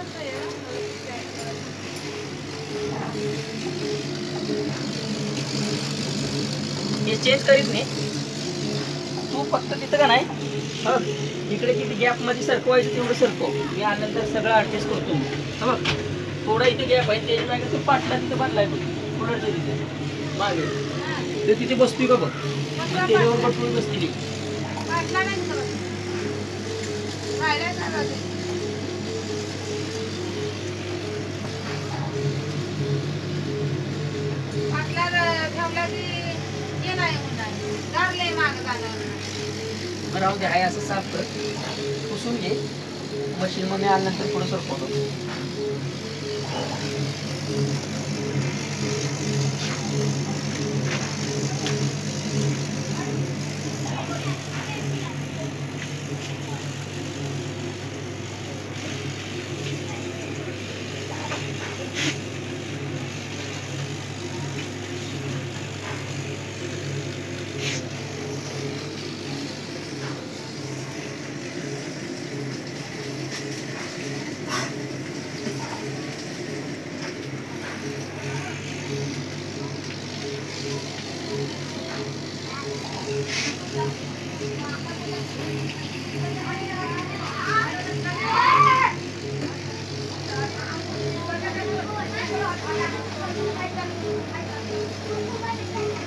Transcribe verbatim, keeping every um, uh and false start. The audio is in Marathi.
हे चेंज करीत नाही तू, फक्त तिथं का नाही बघ इकडे किती गॅप मध्ये सरकवायचं तेवढं सरकव. मी आल्यानंतर सगळं ऍडजस्ट करतो. हा बघ थोडा इथे गॅप आहे त्याच्या मागे तू पाटला तिथे बांधलाय बघ पुढच्या तिथे मागे ते तिथे बसतोय का बघ त्याच्यावर पटवून बसतील. राहू दे आहे असं साफ कर, पुसून घे. मशीन मध्ये आल्यानंतर थोडं सरकवतो.